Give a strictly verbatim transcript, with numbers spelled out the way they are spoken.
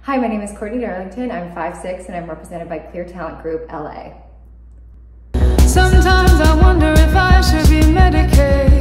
Hi, my name is Courtney Darlington. I'm five six and I'm represented by Clear Talent Group L A. Sometimes I wonder if I should be medicated.